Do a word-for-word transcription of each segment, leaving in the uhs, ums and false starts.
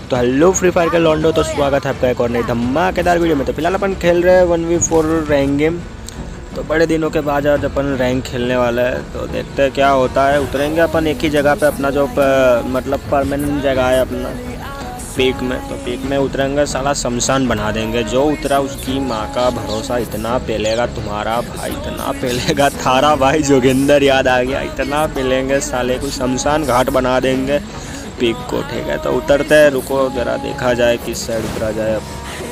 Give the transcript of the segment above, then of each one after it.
तो hello free fire के लॉन्डो, तो स्वागत है आपका एक और नई धमाकेदार वीडियो में। तो फिलहाल अपन खेल रहे हैं one v four rank game. तो बड़े दिनों के बाद आज अपन रैंक खेलने वाला है, तो देखते हैं क्या होता है। उतरेंगे अपन एक ही जगह पे, अपना जो प, मतलब परमानेंट जगह है अपना पीक में। तो पीक में उतरेंगे, साला शमशान बना देंगे। जो उतरा उसकी माँ का भरोसा, इतना पेलेगा तुम्हारा भाई, इतना पेलेगा थारा भाई। जोगिंदर याद आ गया, इतना पेलेंगे साले को, शमशान घाट बना देंगे पीक को। ठीक है, तो उतरते हैं। रुको जरा देखा जाए किस साइड उतरा जाए। अब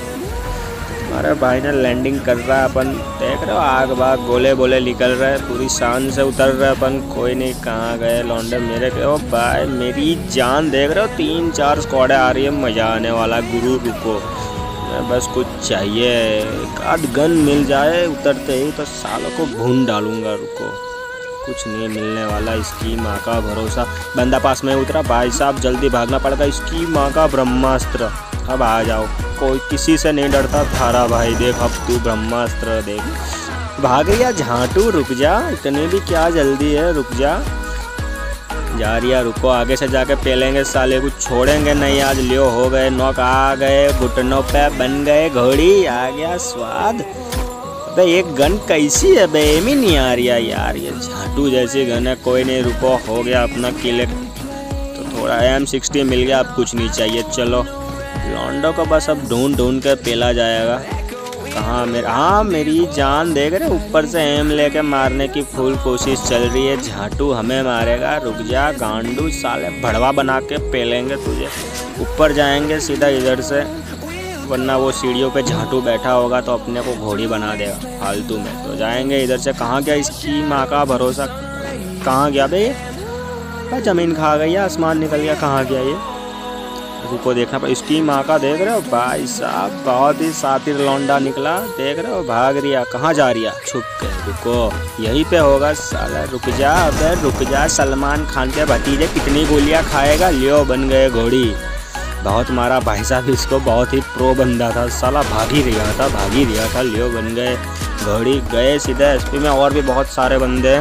हमारे भाई ने लैंडिंग कर रहा है, अपन देख रहे हो आग बाग गोले बोले निकल रहे हैं, पूरी शान से उतर रहे अपन। कोई नहीं, कहाँ गए लौंडे मेरे के। ओ भाई मेरी जान, देख रहे हो तीन चार स्क्वाडे आ रही है, मज़ा आने वाला। गुरु रुको, बस कुछ चाहिए, एक आध गन मिल जाए उतरते ही तो सालों को भून डालूंगा। रुको, कुछ नहीं मिलने वाला, इसकी माँ का भरोसा। बंदा पास में उतरा, भाई साहब जल्दी भागना पड़ेगा। इसकी माँ का ब्रह्मास्त्र, अब आ जाओ। कोई किसी से नहीं डरता थारा भाई। देख अब तू ब्रह्मास्त्र देख, भाग गया झांटू। रुक जा, इतनी भी क्या जल्दी है, रुक जा। जा रिया, रुको आगे से जाके पेलेंगे साले को, छोड़ेंगे नहीं आज। लियो हो गए नॉक, आ गए घुटनों पे, बन गए घोड़ी, आ गया स्वाद। अबे एक गन कैसी है बे, एम ही नहीं आ रही है यार, ये झाटू जैसी गन है। कोई नहीं, रुको हो गया अपना किल। तो थोड़ा एम सिक्सटी मिल गया, अब कुछ नहीं चाहिए। चलो लॉन्डो को बस अब ढूंढ ढूंढ कर पेला जाएगा। कहाँ मेरा, हाँ मेरी जान, देख रहे ऊपर से एम लेके मारने की फुल कोशिश चल रही है। झाटू हमें मारेगा, रुक जा गांडू साले, भड़वा बना के पेलेंगे तुझे। ऊपर जाएंगे सीधा इधर से, वरना वो सीढ़ियों पे झाटू बैठा होगा तो अपने को घोड़ी बना देगा फालतू में। तो जाएंगे इधर से। कहाँ गया इसकी माँ का भरोसा, कहाँ गया बे? ज़मीन खा गई या आसमान निकल गया, कहाँ गया ये? रुको देखना पर, इसकी माँ का देख रहे हो भाई साहब, बहुत ही सातिर लौंडा निकला। देख रहे हो भाग रिया, कहाँ जा रिया छुप के। रुको यहीं पे होगा साला, रुक जा अबे रुक जा। सलमान खान के भतीजे कितनी गोलियाँ खाएगा। लियो बन गए घोड़ी, बहुत मारा भाई साहब इसको, बहुत ही प्रो बंदा था साला, भाग ही रहा था भाग ही रहा था। लियो बन गए घोड़ी, गए सीधे एसपी में। और भी बहुत सारे बंदे,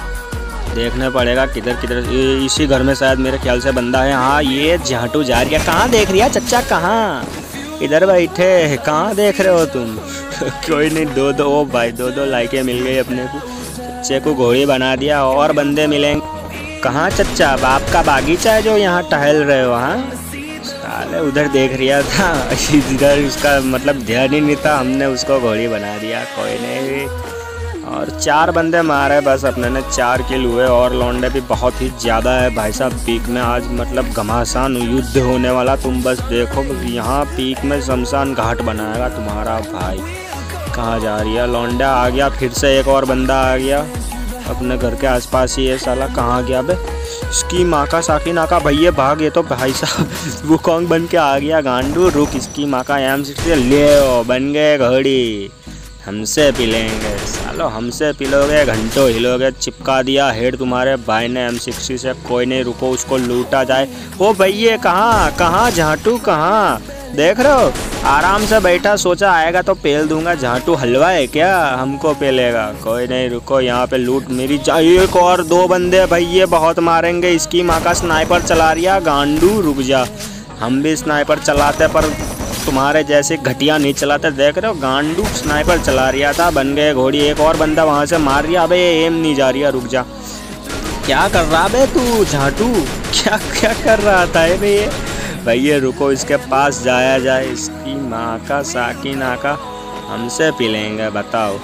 देखना पड़ेगा किधर किधर। इसी घर में शायद मेरे ख्याल से बंदा है। हाँ ये झाटू जा रही है, कहाँ देख रही है चच्चा, कहाँ? इधर बैठे, कहाँ देख रहे हो तुम? कोई नहीं, दो दो ओ भाई दो दो लाइकें मिल गई अपने को, चच्चे को घोड़ी बना दिया। और बंदे मिलेंगे। कहाँ चच्चा, बाप का बागीचा है जो यहाँ टहल रहे हो? हाँ साले उधर देख रिया था, इधर उसका मतलब ध्यान ही नहीं था, हमने उसको घोड़ी बना दिया। कोई नहीं, और चार बंदे मारे बस अपने ने, चार किल हुए। और लौंडे भी बहुत ही ज़्यादा है भाई साहब पीक में। आज मतलब घमासान युद्ध होने वाला, तुम बस देखो। यहाँ पीक में शमशान घाट बनाएगा तुम्हारा भाई। कहाँ जा रही है लौंडा? आ गया फिर से, एक और बंदा आ गया अपने घर के आसपास ही है साला। कहाँ गया बे? इसकी माँ का साकी नाका भैया, भाग। ये तो भाई साहब वो कौन बन के आ गया गांडू। रुक, इसकी माँ का एम सिक्सटी ले, बन गए घोड़ी। हमसे पिलेंगे सालो, हमसे पिलोगे घंटों हिलोगे। चिपका दिया हेड तुम्हारे भाई ने एम सिक्सटी से। कोई नहीं, रुको उसको लूटा जाए। ओ भैया कहाँ कहाँ झाटू कहाँ? देख रहे हो आराम से बैठा, सोचा आएगा तो पेल दूंगा। झाटू हलवा है क्या, हमको पेलेगा? कोई नहीं, रुको यहाँ पे लूट मेरी जा। एक और दो बंदे भैया बहुत मारेंगे। इसकी माँ का स्नाइपर चला रिया गांडू, रुक जा। हम भी स्नाइपर चलाते पर तुम्हारे जैसे घटिया नहीं चलाते। देख रहे हो गांडू स्नाइपर चला रिया था, बन गए घोड़ी। एक और बंदा वहाँ से मार रिया। अबे एम नहीं जा रही है, रुक जा। क्या कर रहा बे तू झाटू, क्या क्या कर रहा था ये भैया? रुको इसके पास जाया जाए। इसकी माँ का साकी नाका, हमसे पिलेंगे बताओ,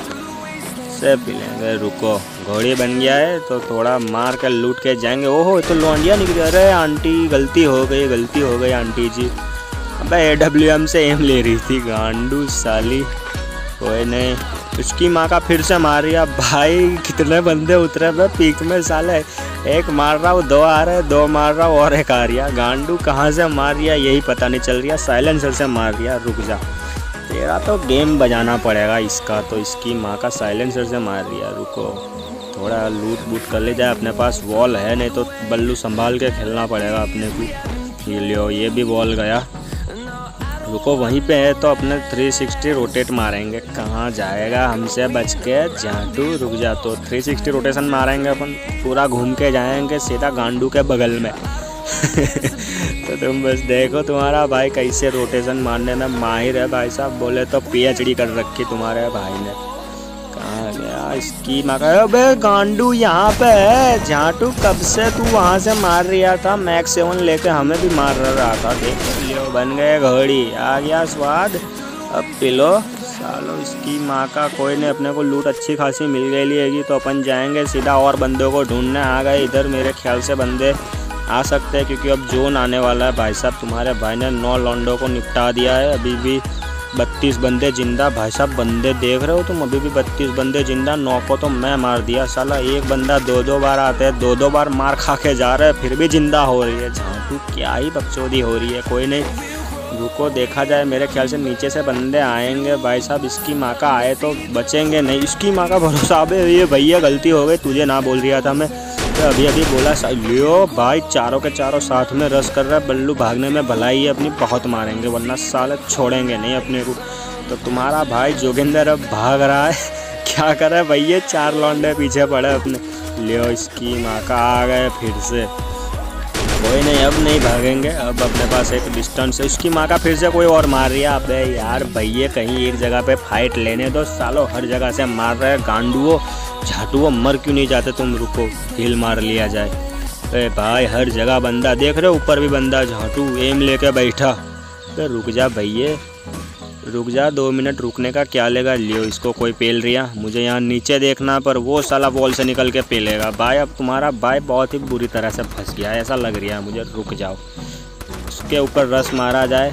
से पिलेंगे। रुको घोड़ी बन गया है तो थोड़ा मार कर लूट के जाएंगे। ओहो तो लौंडिया निकल। अरे आंटी गलती हो गई, गलती हो गई आंटी जी। अबे ए डब्ल्यू एम से एम ले रही थी गांडू साली। कोई नहीं, उसकी माँ का फिर से मार रिया भाई। कितने बंदे उतरे भाई पीक में साले, एक मार रहा हूँ, दो आ रहे, दो मार रहा हूँ और एक आ रिया। गांडू कहाँ से मार रिया यही पता नहीं चल रिया, साइलेंसर से मार रिया। रुक जा, तेरा तो गेम बजाना पड़ेगा इसका, तो इसकी माँ का साइलेंसर से मार रिया। रुको थोड़ा लूट बूट कर ले जाए, अपने पास वॉल है नहीं तो बल्लू संभाल के खेलना पड़ेगा अपने को। ये लियो, ये भी वॉल गया। रुको वहीं पे है तो अपने थ्री सिक्सटी रोटेट मारेंगे। कहाँ जाएगा हमसे बच के झाटू, रुक जा। तो थ्री सिक्सटी रोटेशन मारेंगे अपन, पूरा घूम के जाएंगे सीधा गांडू के बगल में। तो तुम बस देखो तुम्हारा भाई कैसे रोटेशन मारने में माहिर है भाई साहब। बोले तो पीएचडी कर रखी तुम्हारे भाई ने। कहाँ गया इसकी मका? अबे गांडू यहाँ पे है। झाटू कब से तू वहाँ से मार रहा था? मैक्स सेवन लेके हमें भी मार रहा था। देख लियो बन गए घोड़ी। आ गया स्वाद, अब पिलो सालो इसकी माँ का। कोई नहीं, अपने को लूट अच्छी खासी मिल गई लिएगी तो अपन जाएंगे सीधा और बंदों को ढूंढने। आ गए इधर मेरे ख्याल से बंदे आ सकते हैं क्योंकि अब जोन आने वाला है भाई साहब। तुम्हारे भाई ने नौ लॉन्डो को निपटा दिया है। अभी भी बत्तीस बंदे जिंदा भाई साहब। बंदे देख रहे हो तुम, अभी भी बत्तीस बंदे जिंदा। नौ को तो मैं मार दिया साला। एक बंदा दो दो बार आते हैं, दो दो बार मार खा के जा रहे हैं, फिर भी जिंदा हो रही है। झाटू क्या ही बकचोदी हो रही है। कोई नहीं, रुको देखा जाए। मेरे ख्याल से नीचे से बंदे आएंगे भाई साहब। इसकी माँ का आए तो बचेंगे नहीं। इसकी माँ का भरोसा। अबे ये भैया गलती हो गई, तुझे ना बोल रहा था मैं। तो अभी अभी बोला लियो भाई। चारों के चारों साथ में रस कर रहा है। बल्लू भागने में भलाई है अपनी, बहुत मारेंगे वरना साले छोड़ेंगे नहीं अपने को। तो तुम्हारा भाई जोगिंदर अब भाग रहा है। क्या कर रहा है भैया? चार लौंडे पीछे पड़े अपने। लियो इसकी माँ का आ गए फिर से। कोई नहीं, अब नहीं भागेंगे। अब अपने पास एक डिस्टेंस है। उसकी माँ का फिर से कोई और मार रहा है। अबे यार भैया कहीं एक जगह पे फाइट लेने दो सालो। हर जगह से मार रहे हैं गांडुओ झाटुओ। मर क्यों नहीं जाते तुम? रुको हिल मार लिया जाए। अरे भाई हर जगह बंदा देख रहे हो। ऊपर भी बंदा झाटू एम लेके बैठा। अरे रुक जा भैया, रुक जा। दो मिनट रुकने का क्या लेगा? लियो इसको कोई पेल रिया। मुझे यहाँ नीचे देखना, पर वो साला वॉल से निकल के पेलेगा भाई। अब तुम्हारा भाई बहुत ही बुरी तरह से फंस गया है ऐसा लग रहा है मुझे। रुक जाओ, उसके ऊपर रस मारा जाए।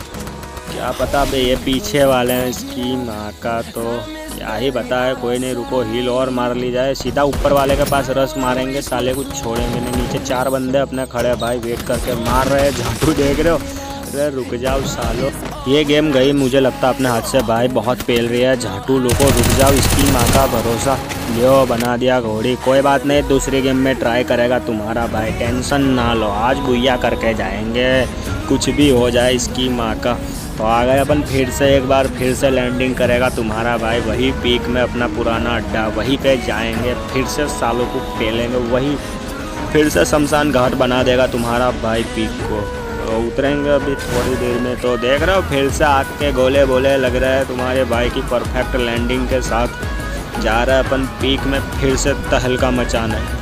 क्या पता बे ये पीछे वाले हैं इसकी माँ का, तो क्या ही पता है। कोई नहीं, रुको हील और मार ली जाए। सीधा ऊपर वाले के पास रस मारेंगे, साले कुछ छोड़ेंगे नहीं। नीचे चार बंदे अपने खड़े भाई वेट करके मार रहे हैं। झाटू देख रहे हो? अरे रुक जाओ सालो, ये गेम गई मुझे लगता अपने हाथ से भाई। बहुत पेल रही है झाटू लोगों। रुक जाओ इसकी माँ का भरोसा। लियो बना दिया घोड़ी। कोई बात नहीं, दूसरी गेम में ट्राई करेगा तुम्हारा भाई। टेंशन ना लो, आज बुइया करके जाएंगे कुछ भी हो जाए इसकी माँ का। तो आ गए अपन फिर से एक बार। फिर से लैंडिंग करेगा तुम्हारा भाई वही पीक में, अपना पुराना अड्डा। वहीं पे जाएंगे फिर से, सालों को पेलेंगे। वही फिर से शमशान घाट बना देगा तुम्हारा भाई पीक को। तो उतरेंगे अभी थोड़ी देर में। तो देख रहे हो फिर से आग के गोले बोले लग रहा है तुम्हारे भाई की परफेक्ट लैंडिंग के साथ जा रहा है अपन पीक में। फिर से तहलका मचाना है।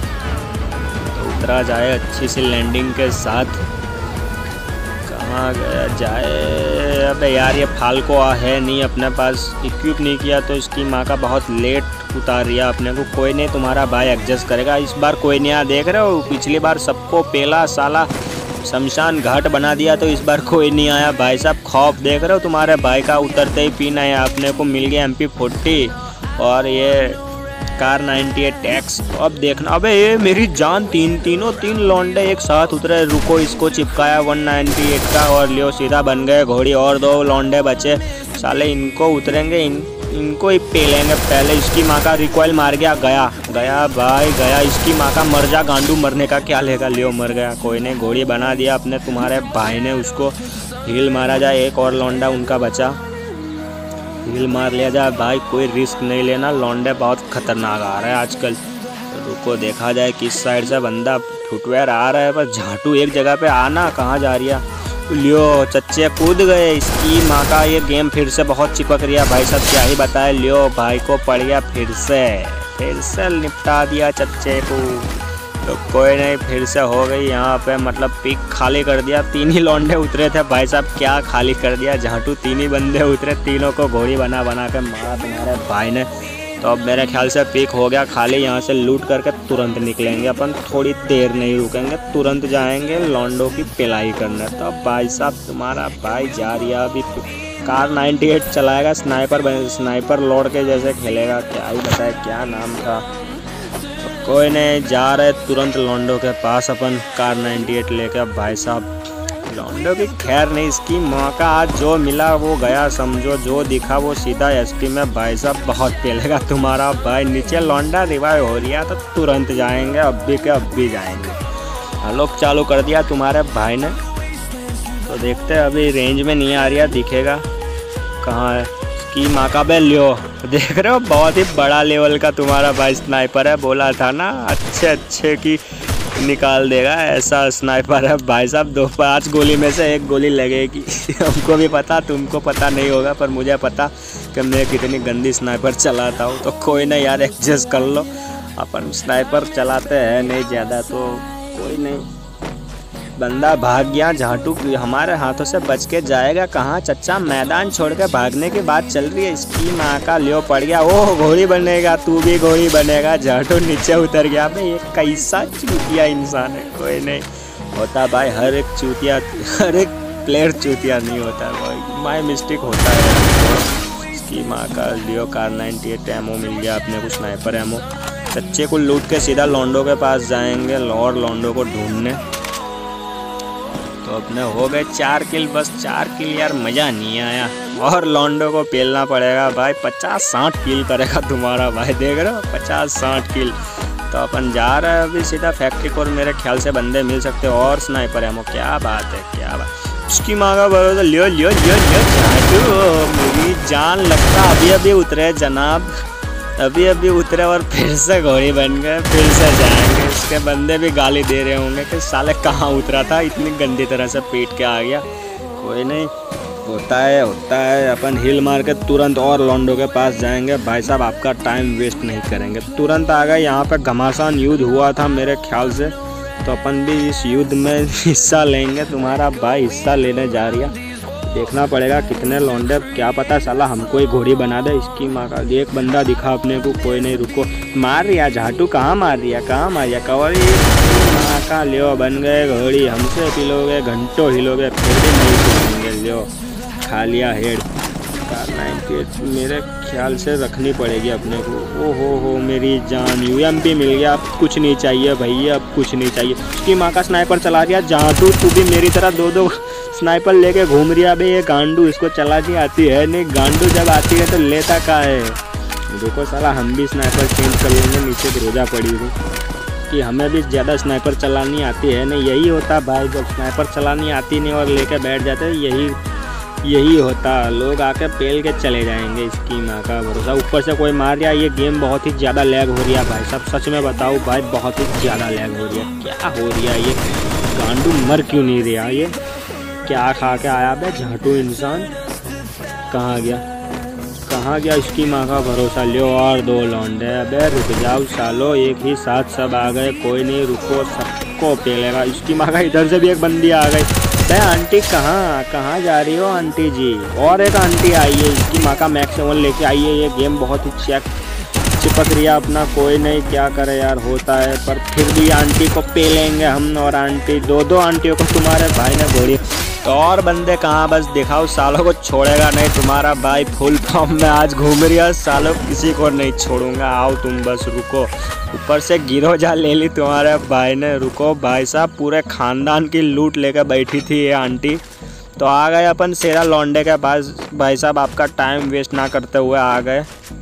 तो उतरा जाए अच्छी सी लैंडिंग के साथ। कहाँ गया जाए? अबे यार ये फाल्को है नहीं अपने पास, इक्विप नहीं किया तो इसकी माँ का बहुत लेट उतार रिया अपने को। कोई नहीं, तुम्हारा भाई एडजस्ट करेगा इस बार। कोई नहीं आ, देख रहे हो पिछली बार सबको पेला साला, शमशान घाट बना दिया। तो इस बार कोई नहीं आया भाई साहब। खौफ देख रहे हो तुम्हारे भाई का? उतरते ही पीना है अपने को। मिल गया एम पी फोर्टी और ये कार नाइन्टी एट एक्स। तो अब देखना। अबे ये मेरी जान, तीन तीनों तीन लौंडे एक साथ उतरे। रुको इसको चिपकाया वन नाइन्टी एट का और लियो सीधा बन गए घोड़ी। और दो लौंडे बचे साले, इनको उतरेंगे, इन इनको ही पेलेंगे पहले। इसकी माँ का रिकॉइल मार गया। गया गया भाई गया। इसकी माँ का मर जा गांडू। मरने का क्या लेगा? लियो मर गया। कोई नहीं, घोड़ी बना दिया अपने तुम्हारे भाई ने। उसको हील मारा जाए। एक और लौंडा उनका बचा, हील मार लिया जाए भाई। कोई रिस्क नहीं लेना, लौंडे बहुत खतरनाक आ रहे हैं आजकल। तो रुको देखा जाए किस साइड से बंदा फुटवेयर आ रहा है। पर झाटू एक जगह पे आना, कहाँ जा रही है? लियो चच्चे कूद गए। इसकी माँ का ये गेम फिर से बहुत चिपक रहा भाई साहब। क्या ही बताए, लियो भाई को पड़ गया फिर से। फिर से निपटा दिया चच्चे को। तो कोई नहीं, फिर से हो गई यहाँ पे, मतलब पिक खाली कर दिया। तीन ही लौंडे उतरे थे भाई साहब, क्या खाली कर दिया झाटू। तीन ही बंदे उतरे, तीनों को घोड़ी बना बना के मारा तुम्हारे भाई ने। तो अब मेरे ख्याल से पिक हो गया खाली। यहाँ से लूट करके तुरंत निकलेंगे अपन, थोड़ी देर नहीं रुकेंगे, तुरंत जाएंगे लौंडों की पिलाई करने। तो अब भाई साहब तुम्हारा भाई जा रही है अभी। कार नाइन्टी एट चलाएगा, स्नाइपर स्नाइपर लौट के जैसे खेलेगा। क्या ही बताए क्या नाम था। तो कोई नहीं, जा रहे तुरंत लौंडों के पास अपन कार नाइन्टी एट लेके। अब भाई साहब लौंडो की खैर नहीं, इसकी मौका आज जो मिला वो गया समझो। जो दिखा वो सीधा एसपी में भाई साहब बहुत पेलेगा तुम्हारा भाई। नीचे लौंडा रिवाइव हो रहा तो तुरंत जाएंगे, अब भी के अब भी जाएंगे। हलोक चालू कर दिया तुम्हारे भाई ने। तो देखते हैं, अभी रेंज में नहीं आ रहा, दिखेगा कहाँ है इसकी माँ का। बे लियो देख रहे हो, बहुत ही बड़ा लेवल का तुम्हारा भाई स्नाइपर है। बोला था ना अच्छे अच्छे की निकाल देगा, ऐसा स्नाइपर है भाई साहब। दो पाँच गोली में से एक गोली लगेगी। हमको भी पता, तुमको पता नहीं होगा, पर मुझे पता कि मैं कितनी गंदी स्नाइपर चलाता हूँ। तो कोई नहीं यार, एडजस्ट कर लो। अपन स्नाइपर चलाते हैं नहीं ज़्यादा, तो कोई नहीं। बंदा भाग गया, झाटू हमारे हाथों से बच के जाएगा कहाँ चच्चा। मैदान छोड़ के भागने की बात चल रही है, इसकी माँ का लियो पड़ गया। ओह घोड़ी बनेगा, तू भी घोड़ी बनेगा। झाटू नीचे उतर गया। भाई ये कैसा चूतिया इंसान है। कोई नहीं होता भाई, हर एक चूतिया, हर एक प्लेयर चूतिया नहीं होता भाई, माय मिस्टेक होता है। इसकी माँ का लियो कार नाइन्टी एट एमओ मिल गया अपने को, स्नाइपर एमओ। चच्चे को लूट के सीधा लॉन्डो के पास जाएंगे और लॉन्डो को ढूंढने। तो अपने हो गए चार किल, बस चार किल यार, मज़ा नहीं आया। और लॉन्डो को पेलना पड़ेगा भाई, पचास साठ किल करेगा तुम्हारा भाई, देख रहे हो, पचास साठ किल। तो अपन जा रहे हैं अभी सीधा फैक्ट्री को, मेरे ख्याल से बंदे मिल सकते हैं। और स्नाइपर है वो, क्या बात है, क्या बात। उसकी माँ का भरोसा, लियो लियो लियो लियो झाटू, मेरी जान लगता अभी अभी उतरे जनाब, अभी अभी उतरे और फिर से घोड़ी बन गए, फिर से जाएंगे। इसके बंदे भी गाली दे रहे होंगे कि साले कहाँ उतरा था, इतनी गंदी तरह से पीट के आ गया। कोई नहीं, होता है होता है। अपन हिल मार के तुरंत और लॉन्डो के पास जाएंगे। भाई साहब आपका टाइम वेस्ट नहीं करेंगे, तुरंत आ गए। यहाँ पे घमासान युद्ध हुआ था मेरे ख्याल से, तो अपन भी इस युद्ध में हिस्सा लेंगे। तुम्हारा भाई हिस्सा लेने जा रही है, देखना पड़ेगा कितने लौंडे, क्या पता साला हमको ही घोड़ी बना दे। इसकी माँ का एक बंदा दिखा अपने को। कोई नहीं, रुको, मार रिया झाटू, कहाँ मार रिया, कहाँ मार रिया कवरी। माँ का लियो बन गए घोड़ी, हमसे पिलोगे घंटों हिलोगे फिर भी नहीं पिलोगे। लियो खा लिया हेड। कार नाइन्टी एट मेरे ख्याल से रखनी पड़ेगी अपने को। ओ हो हो मेरी जान, यूएमपी मिल गया, अब कुछ नहीं चाहिए भैया, अब कुछ नहीं चाहिए। उसकी माँ का स्नाइपर चला दिया झाटू, तू भी मेरी तरह दो दो स्नाइपर लेके घूम रही है। भाई ये गांडू, इसको चलानी आती है नहीं, गांडू जब आती है तो लेता का है। देखो साला हम भी स्नाइपर चेंज कर लेंगे, नीचे रोजा पड़ी हुई कि हमें भी ज़्यादा स्नाइपर चलानी आती है नहीं। यही होता भाई, जब स्नाइपर चलानी आती नहीं और लेके बैठ जाते, यही यही होता, लोग आके पेल के चले जाएंगे। इसकी माँ का भरोसा, ऊपर से कोई मार रहा है। ये गेम बहुत ही ज़्यादा लैग हो रही है भाई साहब, सच में बताऊँ भाई, बहुत ही ज़्यादा लैग हो रही है। क्या हो रही है ये गांडू, मर क्यों नहीं रहा ये, क्या खा के आया बे झाटू इंसान, कहाँ गया कहाँ गया। इसकी माँ का भरोसा, लियो और दो लौंडे। अबे रुक जाओ सालो, एक ही साथ सब आ गए। कोई नहीं, रुको, सबको पेलेगा। इसकी माँ का इधर से भी एक बंदी आ गई। बे आंटी कहाँ कहाँ जा रही हो आंटी जी, और एक आंटी आई है। इसकी माँ का मैक्स सेवन लेके आई है। ये गेम बहुत ही चेक चिपक रही है अपना। कोई नहीं, क्या करे यार, होता है, पर फिर भी आंटी को पेलेंगे हम। और आंटी, दो दो आंटियों को तुम्हारे भाई ने घोड़ी। तो और बंदे कहाँ, बस दिखाओ, सालों को छोड़ेगा नहीं तुम्हारा भाई, फुल फॉर्म में आज घूम रही है। सालों किसी को नहीं छोड़ूंगा, आओ तुम बस, रुको। ऊपर से गिरो जा ले ली तुम्हारे भाई ने, रुको भाई साहब, पूरे खानदान की लूट लेकर बैठी थी ये आंटी। तो आ गए अपन शेरा लौंडे के पास। भाई साहब आपका टाइम वेस्ट ना करते हुए आ गए।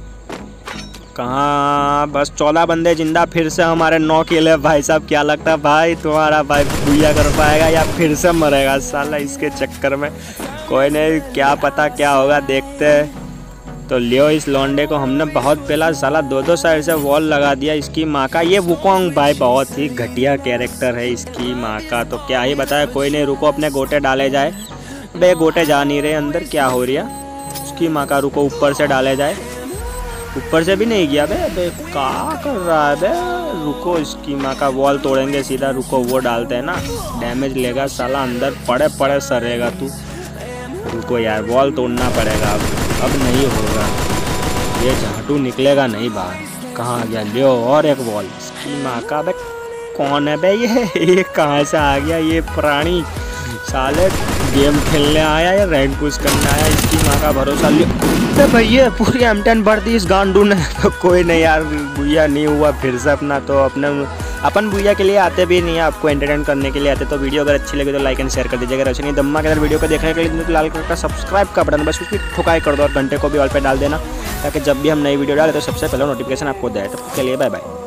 कहाँ, बस चौदह बंदे जिंदा, फिर से हमारे नौ किल है भाई साहब। क्या लगता है भाई तुम्हारा भाई भूया कर पाएगा या फिर से मरेगा साला इसके चक्कर में। कोई नहीं, क्या पता क्या होगा, देखते हैं। तो लियो इस लौंडे को हमने बहुत पहला साला दो दो साइड से वॉल लगा दिया। इसकी माँ का ये वुकोंग भाई बहुत ही घटिया कैरेक्टर है इसकी माँ का, तो क्या ही बताया। कोई नहीं, रुको, अपने गोटे डाले जाए। बे गोटे जा नहीं रहे अंदर, क्या हो रही है उसकी माँ का, रुको ऊपर से डाले जाए। ऊपर से भी नहीं गया बे, बे क्या कर रहा है बे, रुको, इसकी माँ का वॉल तोड़ेंगे सीधा, रुको, वो डालते हैं ना, डैमेज लेगा साला, अंदर पड़े पड़े सरेगा तू। रुको यार, वॉल तोड़ना पड़ेगा अब अब नहीं होगा, ये झाटू निकलेगा नहीं बाहर। कहाँ गया, लियो और एक वॉल। इसकी माँ का बे कौन है बे ये ये कहाँ से आ गया ये प्राणी, साले गेम खेलने आया या रैंक पुश करने आया। इसकी माँ का भरोसा, लियो भैया पूरी एम टेन भर दी इस गांडू ने। तो कोई नहीं यार, बुया नहीं हुआ फिर से अपना। तो अपने अपन बुया के लिए आते भी नहीं है, आपको एंटरटेन करने के लिए आते। तो वीडियो अगर अच्छी लगे तो लाइक एंड शेयर कर दीजिएगा। रोशनी धम्मा के अंदर वीडियो को देखने के लिए लाल कलर का सब्सक्राइब का बटन बस उसकी ठुकाई कर दो और घंटे को भी ऑल पे डाल देना, ताकि जब भी हम नई वीडियो डालें तो सबसे पहले नोटिफिकेशन आपको दे। तब के लिए बाय बाय।